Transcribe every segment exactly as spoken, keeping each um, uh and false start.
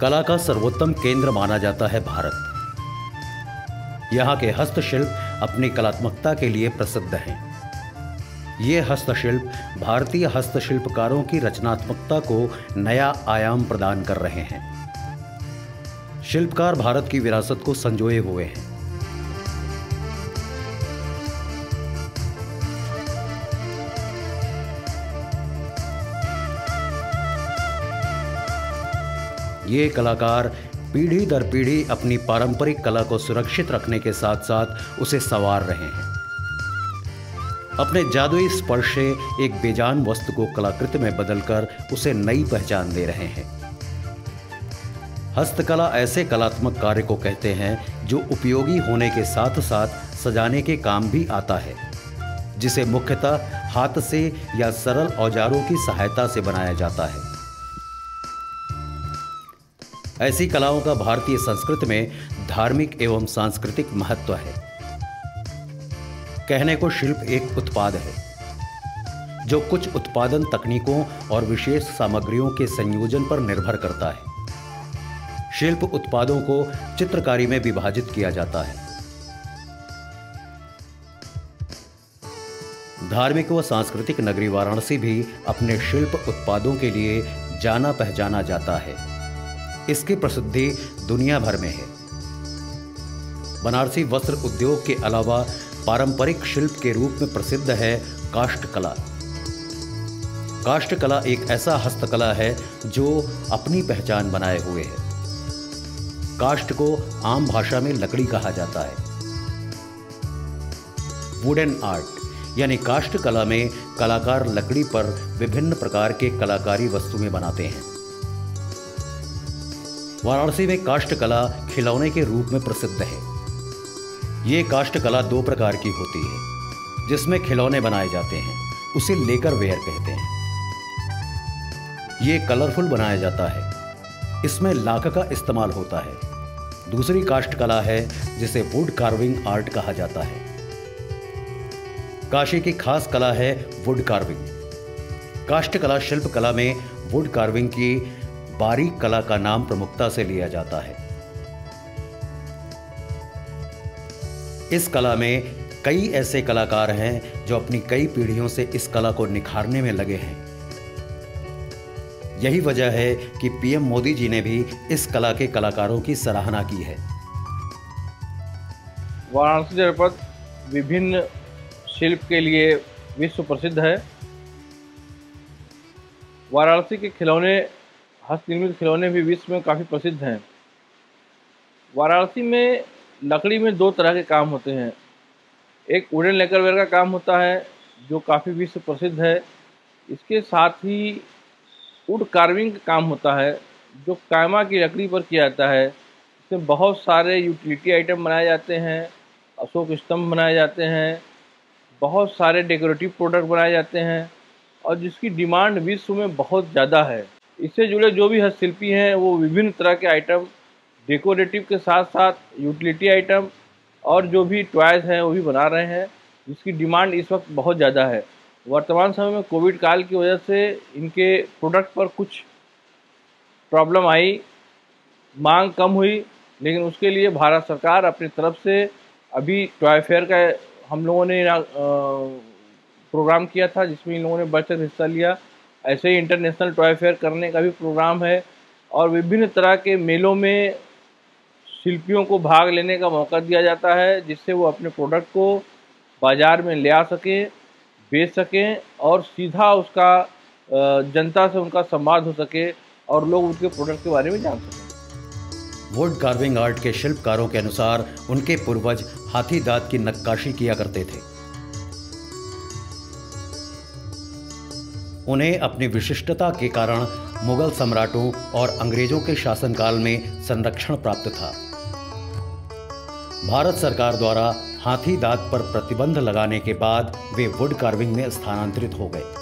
कला का सर्वोत्तम केंद्र माना जाता है भारत। यहाँ के हस्तशिल्प अपनी कलात्मकता के लिए प्रसिद्ध हैं। ये हस्तशिल्प भारतीय हस्तशिल्पकारों की रचनात्मकता को नया आयाम प्रदान कर रहे हैं। शिल्पकार भारत की विरासत को संजोए हुए हैं। ये कलाकार पीढ़ी दर पीढ़ी अपनी पारंपरिक कला को सुरक्षित रखने के साथ साथ उसे संवार रहे हैं। अपने जादुई स्पर्श से एक बेजान वस्तु को कलाकृति में बदलकर उसे नई पहचान दे रहे हैं। हस्तकला ऐसे कलात्मक कार्य को कहते हैं जो उपयोगी होने के साथ साथ सजाने के काम भी आता है, जिसे मुख्यतः हाथ से या सरल औजारों की सहायता से बनाया जाता है। ऐसी कलाओं का भारतीय संस्कृति में धार्मिक एवं सांस्कृतिक महत्व है। कहने को शिल्प एक उत्पाद है जो कुछ उत्पादन तकनीकों और विशेष सामग्रियों के संयोजन पर निर्भर करता है। शिल्प उत्पादों को चित्रकारी में विभाजित किया जाता है। धार्मिक व सांस्कृतिक नगरी वाराणसी भी अपने शिल्प उत्पादों के लिए जाना पहचाना जाता है। इसकी प्रसिद्धि दुनिया भर में है। बनारसी वस्त्र उद्योग के अलावा पारंपरिक शिल्प के रूप में प्रसिद्ध है काष्ठ कला। काष्ठ कला एक ऐसा हस्तकला है जो अपनी पहचान बनाए हुए है। काष्ठ को आम भाषा में लकड़ी कहा जाता है। वुडन आर्ट यानी काष्ठ कला में कलाकार लकड़ी पर विभिन्न प्रकार के कलाकारी वस्तुएं बनाते हैं। वाराणसी में काष्ठ कला खिलौने के रूप में प्रसिद्ध है। ये काष्ठ कला दो प्रकार की होती है, जिसमें खिलौने बनाए जाते हैं, उसे लेकर वेयर कहते हैं। ये कलरफुल बनाया जाता है, इसमें लाख का इस्तेमाल होता है। दूसरी काष्ठ कला है जिसे वुड कार्विंग आर्ट कहा जाता है। काशी की खास कला है वुड कार्विंग। काष्ठ कला शिल्प कला में वुड कार्विंग की बारीक कला का नाम प्रमुखता से लिया जाता है। इस कला में कई ऐसे कलाकार हैं जो अपनी कई पीढ़ियों से इस कला को निखारने में लगे हैं। यही वजह है कि पीएम मोदी जी ने भी इस कला के कलाकारों की सराहना की है। वाराणसी जनपद विभिन्न शिल्प के लिए विश्व प्रसिद्ध है। वाराणसी के खिलौने, हस्तनिर्मित खिलौने भी विश्व में काफ़ी प्रसिद्ध हैं। वाराणसी में लकड़ी में दो तरह के काम होते हैं। एक वुडन लेकरवेयर का काम होता है जो काफ़ी विश्व प्रसिद्ध है। इसके साथ ही वुड कार्विंग का काम होता है जो कायमा की लकड़ी पर किया जाता है। इसमें बहुत सारे यूटिलिटी आइटम बनाए जाते हैं, अशोक स्तंभ बनाए जाते हैं, बहुत सारे डेकोरेटिव प्रोडक्ट बनाए जाते हैं और जिसकी डिमांड विश्व में बहुत ज़्यादा है। इससे जुड़े जो भी हस्तशिल्पी हैं वो विभिन्न तरह के आइटम, डेकोरेटिव के साथ साथ यूटिलिटी आइटम और जो भी टॉयज़ हैं वो भी बना रहे हैं, जिसकी डिमांड इस वक्त बहुत ज़्यादा है। वर्तमान समय में कोविड काल की वजह से इनके प्रोडक्ट पर कुछ प्रॉब्लम आई, मांग कम हुई, लेकिन उसके लिए भारत सरकार अपनी तरफ से अभी टॉय फेयर का हम लोगों ने प्रोग्राम किया था जिसमें इन लोगों ने बढ़ चढ़ हिस्सा लिया। ऐसे ही इंटरनेशनल टॉय फेयर करने का भी प्रोग्राम है और विभिन्न तरह के मेलों में शिल्पियों को भाग लेने का मौका दिया जाता है, जिससे वो अपने प्रोडक्ट को बाज़ार में ले आ सकें, बेच सकें और सीधा उसका जनता से उनका संवाद हो सके और लोग उनके प्रोडक्ट के बारे में जान सकें। वुड कार्विंग आर्ट के शिल्पकारों के अनुसार उनके पूर्वज हाथी दांत की नक्काशी किया करते थे। उन्हें अपनी विशिष्टता के कारण मुगल सम्राटों और अंग्रेजों के शासनकाल में संरक्षण प्राप्त था। भारत सरकार द्वारा हाथी दांत पर प्रतिबंध लगाने के बाद वे वुड कार्विंग में स्थानांतरित हो गए।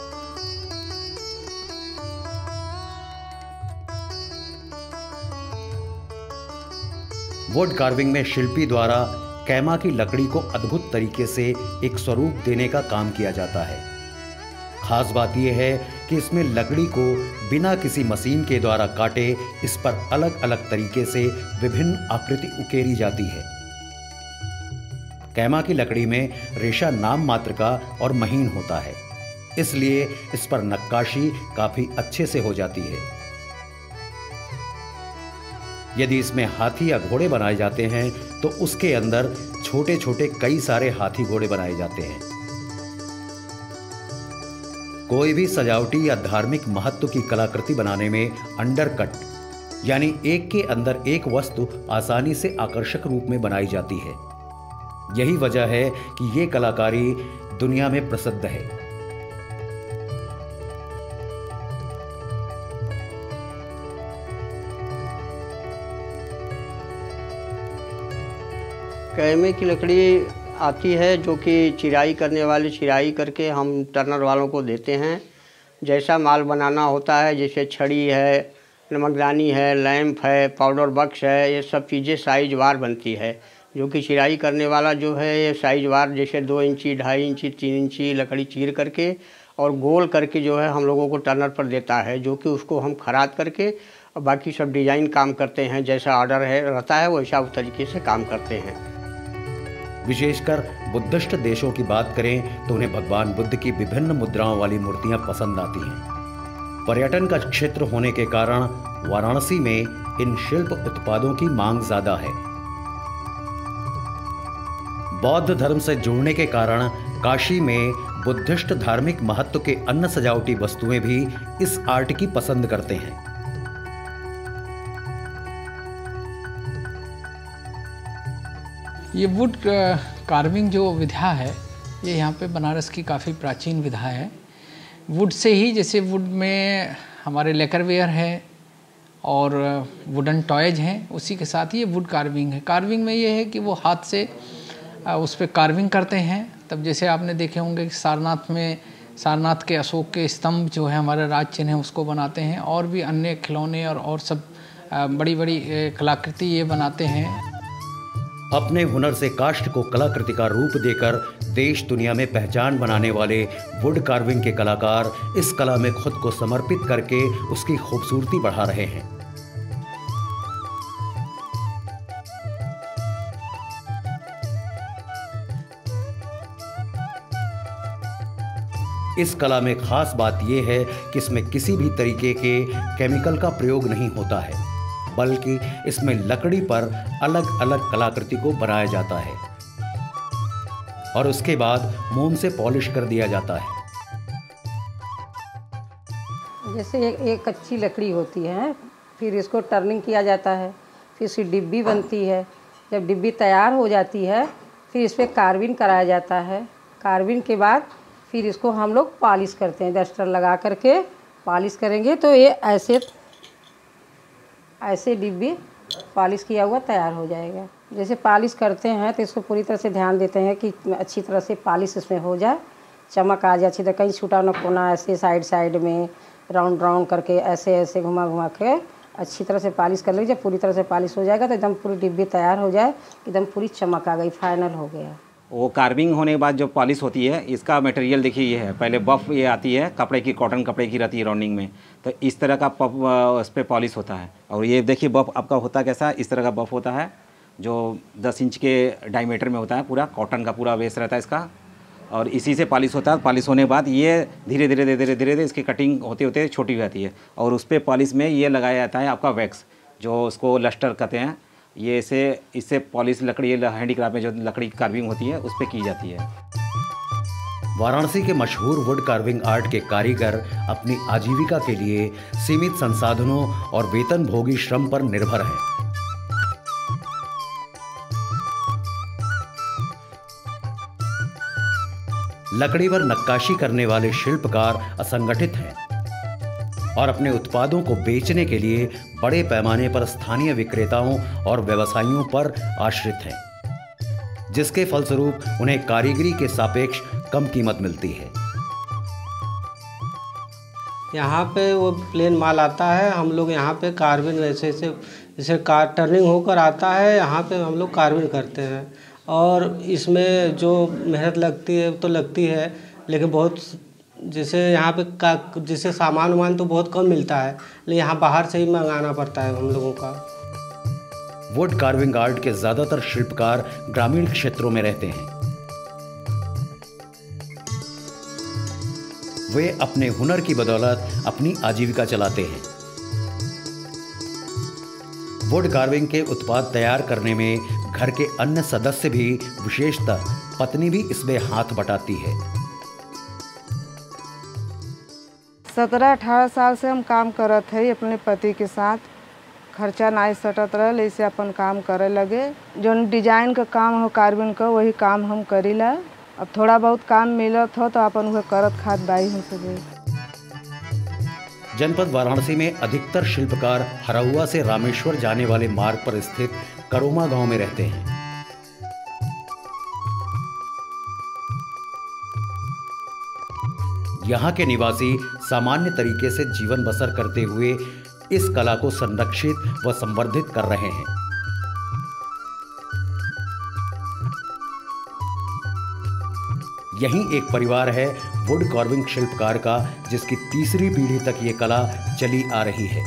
वुड कार्विंग में शिल्पी द्वारा कैमा की लकड़ी को अद्भुत तरीके से एक स्वरूप देने का काम किया जाता है। खास बात यह है कि इसमें लकड़ी को बिना किसी मशीन के द्वारा काटे इस पर अलग अलग तरीके से विभिन्न आकृति उकेरी जाती है। कैमा की लकड़ी में रेशा नाम मात्र का और महीन होता है, इसलिए इस पर नक्काशी काफी अच्छे से हो जाती है। यदि इसमें हाथी या घोड़े बनाए जाते हैं तो उसके अंदर छोटे छोटे कई सारे हाथी घोड़े बनाए जाते हैं। कोई भी सजावटी या धार्मिक महत्व की कलाकृति बनाने में अंडरकट यानी एक के अंदर एक वस्तु आसानी से आकर्षक रूप में बनाई जाती है। यही वजह है कि ये कलाकारी दुनिया में प्रसिद्ध है। कैमे की लकड़ी आती है जो कि चिराई करने वाले चिराई करके हम टर्नर वालों को देते हैं। जैसा माल बनाना होता है, जैसे छड़ी है, नमकदानी है, लैंप है, पाउडर बक्स है, ये सब चीज़ें साइज वार बनती है। जो कि चिराई करने वाला जो है ये साइज वार जैसे दो इंची, ढाई इंची, तीन इंची लकड़ी चीर करके और गोल करके जो है हम लोगों को टर्नर पर देता है, जो कि उसको हम खराद करके और बाकी सब डिज़ाइन काम करते हैं। जैसा ऑर्डर है रहता है वैसा उस तरीके से काम करते हैं। विशेषकर बुद्धिस्ट देशों की बात करें तो उन्हें भगवान बुद्ध की विभिन्न मुद्राओं वाली मूर्तियां पसंद आती हैं। पर्यटन का क्षेत्र होने के कारण वाराणसी में इन शिल्प उत्पादों की मांग ज्यादा है। बौद्ध धर्म से जुड़ने के कारण काशी में बुद्धिस्ट धार्मिक महत्व के अन्य सजावटी वस्तुएं भी इस आर्ट की पसंद करते हैं। ये वुड कार्विंग जो विधा है ये यहाँ पे बनारस की काफ़ी प्राचीन विधा है। वुड से ही, जैसे वुड में हमारे लेकरवेयर है और वुडन टॉयज हैं, उसी के साथ ये वुड कार्विंग है। कार्विंग में ये है कि वो हाथ से उस पर कार्विंग करते हैं। तब जैसे आपने देखे होंगे कि सारनाथ में सारनाथ के अशोक के स्तंभ जो है हमारा राज चिन्ह है उसको बनाते हैं, और भी अन्य खिलौने और और सब बड़ी बड़ी कलाकृति ये बनाते हैं। अपने हुनर से काष्ठ को कलाकृति का रूप देकर देश दुनिया में पहचान बनाने वाले वुड कार्विंग के कलाकार इस कला में खुद को समर्पित करके उसकी खूबसूरती बढ़ा रहे हैं। इस कला में खास बात यह है कि इसमें किसी भी तरीके के केमिकल का प्रयोग नहीं होता है, बल्कि इसमें लकड़ी पर अलग अलग कलाकृति को बनाया जाता है और उसके बाद मोम से पॉलिश कर दिया जाता है। जैसे एक, एक कच्ची लकड़ी होती है, फिर इसको टर्निंग किया जाता है, फिर इसकी डिब्बी बनती है। जब डिब्बी तैयार हो जाती है फिर इस पर कार्विंग कराया जाता है। कार्विंग के बाद फिर इसको हम लोग पॉलिश करते हैं, डस्टर लगा करके पॉलिश करेंगे तो ये ऐसे ऐसे डिब्बी पॉलिश किया हुआ तैयार हो जाएगा। जैसे पॉलिश करते हैं तो इसको पूरी तरह से ध्यान देते हैं कि अच्छी तरह से पॉलिश इसमें हो जाए, चमक आ जाए अच्छी तरह, कहीं छूटा न कोना, ऐसे साइड साइड में राउंड राउंड करके ऐसे ऐसे घुमा घुमा के अच्छी तरह से पॉलिश कर लीजिए। पूरी तरह से पॉलिश हो जाएगा तो एकदम पूरी डिब्बी तैयार हो जाए, एकदम पूरी चमक आ गई, फाइनल हो गया। वो कार्विंग होने के बाद जो पॉलिश होती है, इसका मटेरियल देखिए ये है। पहले बफ ये आती है कपड़े की, कॉटन कपड़े की रहती है राउंडिंग में, तो इस तरह का पफ उस पर पॉलिश होता है। और ये देखिए बफ आपका होता कैसा, इस तरह का बफ होता है जो दस इंच के डायमीटर में होता है, पूरा कॉटन का पूरा बेस रहता है इसका, और इसी से पॉलिश होता है। पॉलिश होने के बाद ये धीरे धीरे धीरे धीरे धीरे इसकी कटिंग होते होते छोटी हो जाती है, और उस पर पॉलिश में ये लगाया जाता है आपका वैक्स, जो उसको लस्टर कहते हैं। ये इसे इससे पॉलिश लकड़ी हैंडीक्राफ्ट में जो लकड़ी की कार्विंग होती है उस पर की जाती है। वाराणसी के मशहूर वुड कार्विंग आर्ट के कारीगर अपनी आजीविका के लिए सीमित संसाधनों और वेतन भोगी श्रम पर निर्भर हैं। लकड़ी पर नक्काशी करने वाले शिल्पकार असंगठित हैं और अपने उत्पादों को बेचने के लिए बड़े पैमाने पर स्थानीय विक्रेताओं और व्यवसायियों पर आश्रित हैं, जिसके फलस्वरूप उन्हें कारीगरी के सापेक्ष कम कीमत मिलती है। यहाँ पे वो प्लेन माल आता है, हम लोग यहाँ पे कार्विंग ऐसे ऐसे जैसे कार टर्निंग होकर आता है, यहाँ पे हम लोग कार्विंग करते हैं। और इसमें जो मेहनत लगती है तो लगती है, लेकिन बहुत जैसे यहाँ पे का जैसे सामान वामान तो बहुत कम मिलता है, लेकिन यहाँ बाहर से ही मंगाना पड़ता है हम लोगों का। वुड कार्विंग आर्ट के ज्यादातर शिल्पकार ग्रामीण क्षेत्रों में रहते हैं। वे अपने हुनर की बदौलत अपनी आजीविका चलाते हैं। वुड कार्विंग के उत्पाद तैयार करने में घर के अन्य सदस्य भी, विशेषतः पत्नी भी इसमें हाथ बटाती है। सत्रह अठारह साल से हम काम करत है अपने पति के साथ। खर्चा नाई सटत रहे, इसे अपन काम करे लगे। जो डिजाइन का काम हो कार्विंग का, वही काम हम करीला। अब थोड़ा बहुत काम मिलत हो तो अपन वह करत खात बाई हो सके। जनपद वाराणसी में अधिकतर शिल्पकार हरहुआ से रामेश्वर जाने वाले मार्ग पर स्थित करोमा गांव में रहते हैं। यहाँ के निवासी सामान्य तरीके से जीवन बसर करते हुए इस कला को संरक्षित व संवर्धित कर रहे हैं। यही एक परिवार है वुड कार्विंग शिल्पकार का, जिसकी तीसरी पीढ़ी तक ये कला चली आ रही है।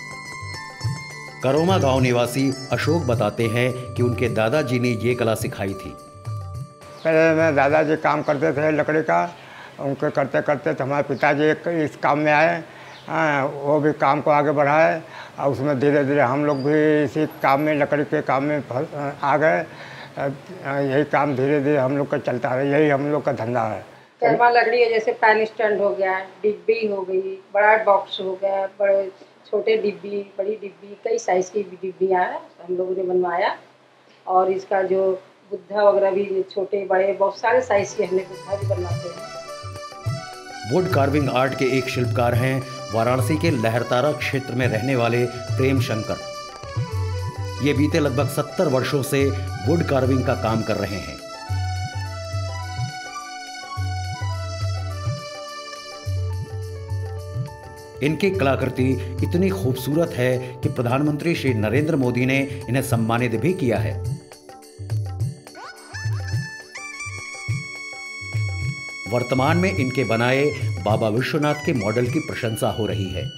करोमा गांव निवासी अशोक बताते हैं कि उनके दादाजी ने ये कला सिखाई थी। पहले मैं दादाजी काम करते थे लकड़ी का, उनके करते करते तो हमारे पिताजी इस काम में आए। आ, वो भी काम को आगे बढ़ाए और उसमें धीरे धीरे हम लोग भी इसी काम में, लकड़ी के काम में आ गए। यही काम धीरे धीरे हम लोग का चलता है, यही हम लोग का धंधा है। कैमा लकड़ी है, जैसे पैन स्टैंड हो गया, डिब्बी हो गई, बड़ा बॉक्स हो गया, बड़े छोटे डिब्बी, बड़ी डिब्बी, कई साइज़ की डिब्बियाँ हैं हम लोगों ने बनवाया। और इसका जो बुद्धा वगैरह भी छोटे बड़े बहुत सारे साइज़ के हमने बुद्धा भी बनवाते हैं। वुड कार्विंग आर्ट के एक शिल्पकार हैं वाराणसी के लहरतारा क्षेत्र में रहने वाले प्रेम शंकर। ये बीते लगभग सत्तर वर्षों से वुड कार्विंग का काम कर रहे हैं। इनकी कलाकृति इतनी खूबसूरत है कि प्रधानमंत्री श्री नरेंद्र मोदी ने इन्हें सम्मानित भी किया है। वर्तमान में इनके बनाए बाबा विश्वनाथ के मॉडल की प्रशंसा हो रही है।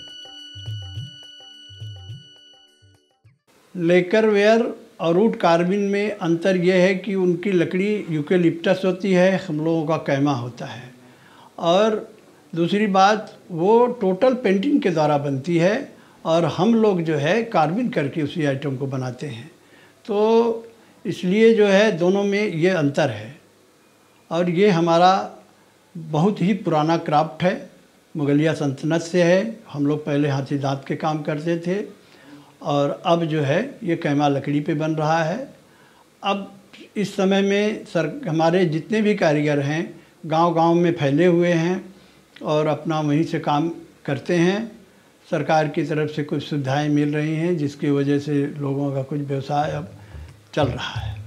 लेकर वेयर और वुड कार्विंग में अंतर यह है कि उनकी लकड़ी यूकेलिप्टस होती है, हम लोगों का कैमा होता है। और दूसरी बात, वो टोटल पेंटिंग के द्वारा बनती है और हम लोग जो है कार्विंग करके उसी आइटम को बनाते हैं। तो इसलिए जो है दोनों में ये अंतर है। और ये हमारा बहुत ही पुराना क्राफ्ट है, मुगलिया सल्तनत से है। हम लोग पहले हाथी दांत के काम करते थे और अब जो है ये कैमा लकड़ी पे बन रहा है। अब इस समय में सर हमारे जितने भी कारीगर हैं गांव-गांव में फैले हुए हैं और अपना वहीं से काम करते हैं। सरकार की तरफ से कुछ सुविधाएं मिल रही हैं, जिसकी वजह से लोगों का कुछ व्यवसाय अब चल रहा है।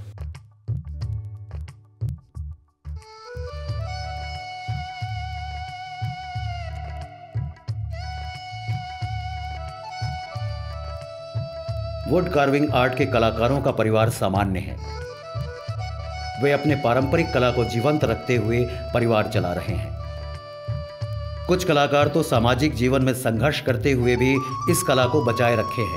वुड कार्विंग आर्ट के कलाकारों का परिवार सामान्य है। वे अपने पारंपरिक कला को जीवंत रखते हुए परिवार चला रहे हैं। कुछ कलाकार तो सामाजिक जीवन में संघर्ष करते हुए भी इस कला को बचाए रखे हैं।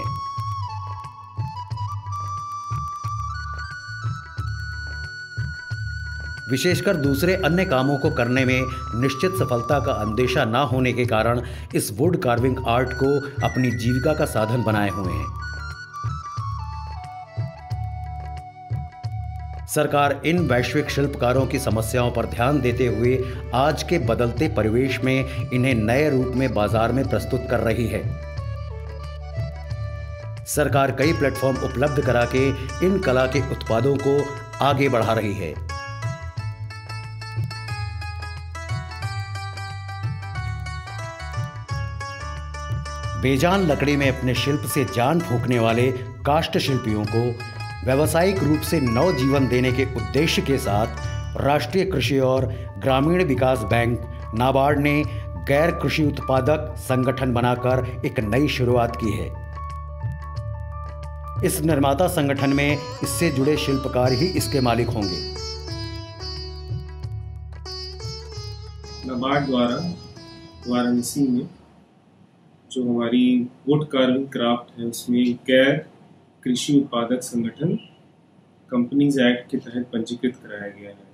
विशेषकर दूसरे अन्य कामों को करने में निश्चित सफलता का अंदेशा न होने के कारण इस वुड कार्विंग आर्ट को अपनी जीविका का साधन बनाए हुए हैं। सरकार इन वैश्विक शिल्पकारों की समस्याओं पर ध्यान देते हुए आज के बदलते परिवेश में इन्हें नए रूप में बाजार में प्रस्तुत कर रही है। सरकार कई प्लेटफॉर्म उपलब्ध करा के इन कला के उत्पादों को आगे बढ़ा रही है। बेजान लकड़ी में अपने शिल्प से जान फूंकने वाले काष्ठ शिल्पियों को व्यावसायिक रूप से नव जीवन देने के उद्देश्य के साथ राष्ट्रीय कृषि और ग्रामीण विकास बैंक नाबार्ड ने गैर कृषि उत्पादक संगठन बनाकर एक नई शुरुआत की है। इस निर्माता संगठन में इससे जुड़े शिल्पकार ही इसके मालिक होंगे। नाबार्ड द्वारा वाराणसी में जो हमारी वुड कार्विंग क्राफ्ट है उसमें गैर कृषि उत्पादक संगठन कंपनीज एक्ट के तहत पंजीकृत कराया गया है।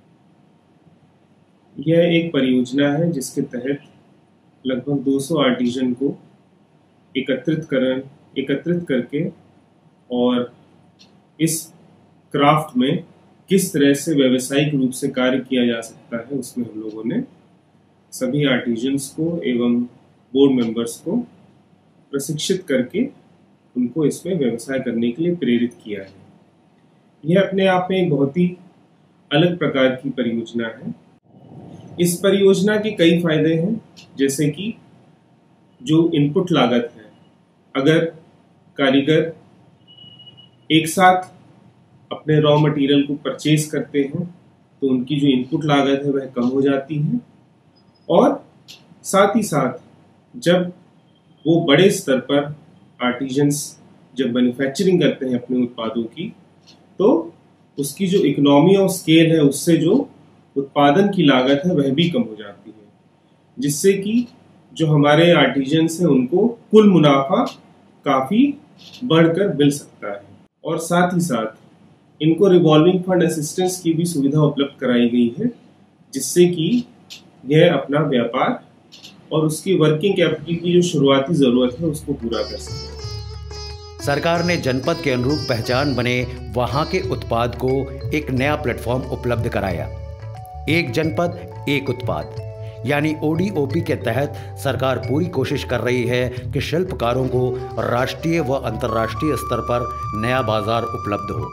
यह एक परियोजना है जिसके तहत लगभग दो सौ आर्टिजन को एकत्रित कर एकत्रित करके और इस क्राफ्ट में किस तरह से व्यावसायिक रूप से कार्य किया जा सकता है उसमें हम लोगों ने सभी आर्टिजन्स को एवं बोर्ड मेंबर्स को प्रशिक्षित करके उनको इसमें व्यवसाय करने के लिए प्रेरित किया है। यह अपने आप में एक बहुत ही अलग प्रकार की परियोजना है। इस परियोजना के कई फायदे हैं, जैसे कि जो इनपुट लागत है, अगर कारीगर एक साथ अपने रॉ मटेरियल को परचेज करते हैं तो उनकी जो इनपुट लागत है वह कम हो जाती है, और साथ ही साथ जब वो बड़े स्तर पर आर्टिजन्स जब मैन्युफैक्चरिंग करते हैं अपने उत्पादों की, तो उसकी जो इकोनॉमी ऑफ स्केल है उससे जो उत्पादन की लागत है वह भी कम हो जाती है, जिससे कि जो हमारे आर्टिजन्स हैं उनको कुल मुनाफा काफ़ी बढ़कर मिल सकता है। और साथ ही साथ इनको रिवॉल्विंग फंड असिस्टेंस की भी सुविधा उपलब्ध कराई गई है, जिससे कि यह अपना व्यापार और उसकी वर्किंग कैपिटल की जो शुरुआती ज़रूरत है उसको पूरा कर सके। सरकार ने जनपद के अनुरूप पहचान बने वहां के उत्पाद को एक नया प्लेटफॉर्म उपलब्ध कराया। एक जनपद एक उत्पाद यानी ओ डी ओ पी के तहत सरकार पूरी कोशिश कर रही है कि शिल्पकारों को राष्ट्रीय व अंतर्राष्ट्रीय स्तर पर नया बाजार उपलब्ध हो।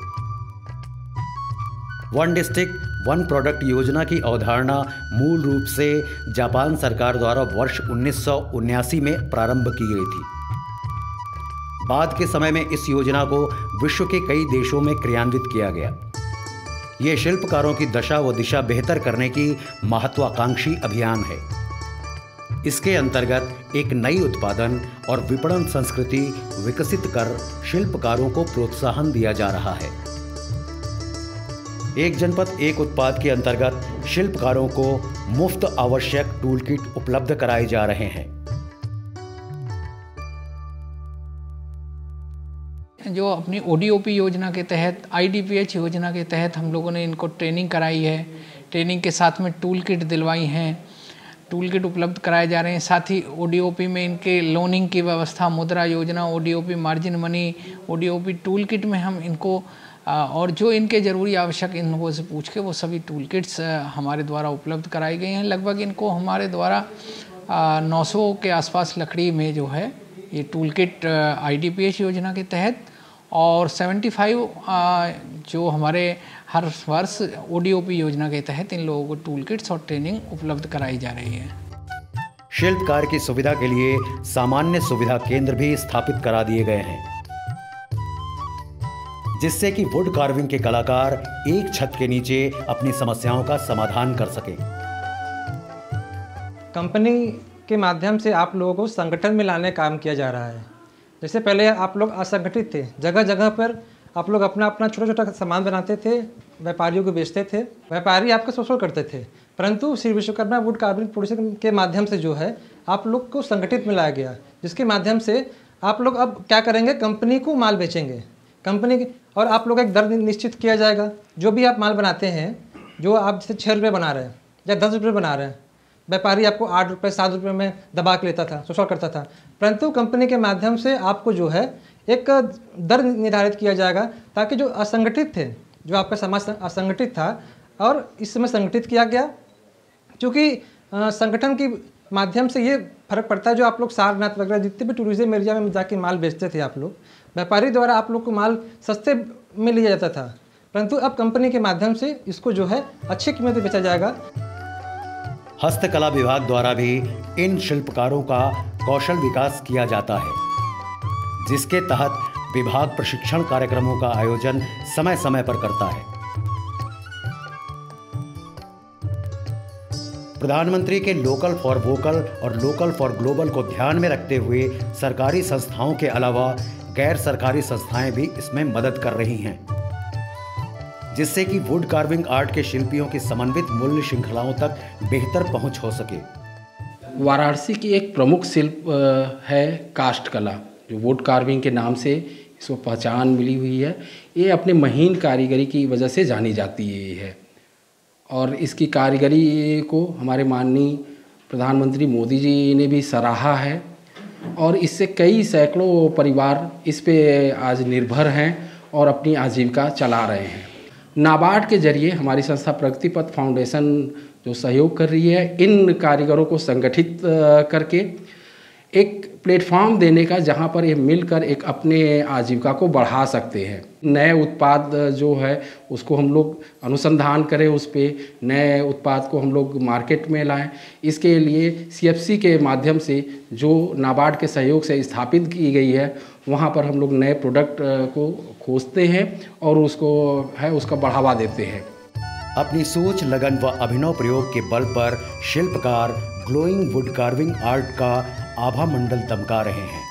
वन डिस्ट्रिक्ट वन प्रोडक्ट योजना की अवधारणा मूल रूप से जापान सरकार द्वारा वर्ष उन्नीस सौ उन्यासी में प्रारंभ की गई थी। बाद के समय में इस योजना को विश्व के कई देशों में क्रियान्वित किया गया। ये शिल्पकारों की दशा व दिशा बेहतर करने की महत्वाकांक्षी अभियान है। इसके अंतर्गत एक नई उत्पादन और विपणन संस्कृति विकसित कर शिल्पकारों को प्रोत्साहन दिया जा रहा है। एक जनपद एक उत्पाद के अंतर्गत शिल्पकारों को मुफ्त आवश्यक टूल किट उपलब्ध कराए जा रहे हैं। जो अपनी ओ डी ओ पी योजना के तहत, आई डी पी एच योजना के तहत हम लोगों ने इनको ट्रेनिंग कराई है। ट्रेनिंग के साथ में टूल किट दिलवाई हैं, टूल किट उपलब्ध कराए जा रहे हैं। साथ ही ओ डी ओ पी में इनके लोनिंग की व्यवस्था, Mudra Yojana, O D O P margin money, O D O P tool kit में हम इनको और जो इनके ज़रूरी आवश्यक इन लोगों से पूछ के वो सभी टूल किट्स हमारे द्वारा उपलब्ध कराई गई हैं। लगभग इनको हमारे द्वारा नौ सौ के आसपास लकड़ी में जो है ये tool kit I D P H योजना के तहत और पचहत्तर जो हमारे हर वर्ष ओ डी ओ पी योजना के तहत इन लोगों को टूल किट्स और ट्रेनिंग उपलब्ध कराई जा रही है। शिल्पकार की सुविधा के लिए सामान्य सुविधा केंद्र भी स्थापित करा दिए गए हैं, जिससे कि वुड कार्विंग के कलाकार एक छत के नीचे अपनी समस्याओं का समाधान कर सकें। कंपनी के माध्यम से आप लोगों को संगठन में लाने का काम किया जा रहा है। जैसे पहले आप लोग असंगठित थे, जगह जगह पर आप लोग अपना अपना छोटा छोटा सामान बनाते थे, व्यापारियों को बेचते थे, व्यापारी आपका शोषण करते थे। परंतु Shri Vishwakarma wood carving producer के माध्यम से जो है आप लोग को संगठित में लाया गया, जिसके माध्यम से आप लोग अब क्या करेंगे, कंपनी को माल बेचेंगे कंपनी के, और आप लोग एक दर निश्चित किया जाएगा। जो भी आप माल बनाते हैं, जो आप जैसे छः रुपये बना रहे हैं या दस रुपये बना रहे हैं, व्यापारी आपको आठ रुपये सात रुपये में दबा के लेता था, शोषण करता था। परंतु कंपनी के माध्यम से आपको जो है एक दर निर्धारित किया जाएगा, ताकि जो असंगठित थे, जो आपका समाज असंगठित था, और इस समय संगठित किया गया। क्योंकि संगठन के माध्यम से ये फर्क पड़ता है, जो आप लोग सारनाथ वगैरह जितने भी टूरिज्म एरिया में जाके माल बेचते थे आप लोग, व्यापारी द्वारा आप लोग को माल सस्ते में लिया जाता था। परंतु अब कंपनी के माध्यम से इसको जो है अच्छी कीमत में बेचा जाएगा। हस्तकला विभाग द्वारा भी इन शिल्पकारों का कौशल विकास किया जाता है, जिसके तहत विभाग प्रशिक्षण कार्यक्रमों का आयोजन समय समय पर करता है। प्रधानमंत्री के लोकल फॉर वोकल और लोकल फॉर ग्लोबल को ध्यान में रखते हुए सरकारी संस्थाओं के अलावा गैर सरकारी संस्थाएं भी इसमें मदद कर रही हैं, जिससे कि वुड कार्विंग आर्ट के शिल्पियों की समन्वित मूल्य श्रृंखलाओं तक बेहतर पहुंच हो सके। वाराणसी की एक प्रमुख शिल्प है काष्ठ कला, जो वुड कार्विंग के नाम से इसको पहचान मिली हुई है। ये अपने महीन कारीगरी की वजह से जानी जाती है और इसकी कारीगरी को हमारे माननीय प्रधानमंत्री मोदी जी ने भी सराहा है और इससे कई सैकड़ों परिवार इस पे आज निर्भर हैं और अपनी आजीविका चला रहे हैं। नाबार्ड के जरिए हमारी संस्था प्रगति पथ फाउंडेशन जो सहयोग कर रही है, इन कारीगरों को संगठित करके एक प्लेटफॉर्म देने का, जहां पर ये मिलकर एक अपने आजीविका को बढ़ा सकते हैं। नए उत्पाद जो है उसको हम लोग अनुसंधान करें, उस पे नए उत्पाद को हम लोग मार्केट में लाएं। इसके लिए सीएफसी के माध्यम से जो नाबार्ड के सहयोग से स्थापित की गई है, वहां पर हम लोग नए प्रोडक्ट को खोजते हैं और उसको है उसका बढ़ावा देते हैं। अपनी सोच, लगन व अभिनव प्रयोग के बल पर शिल्पकार ग्लोइंग वुड कार्विंग आर्ट का आभा मंडल दमका रहे हैं।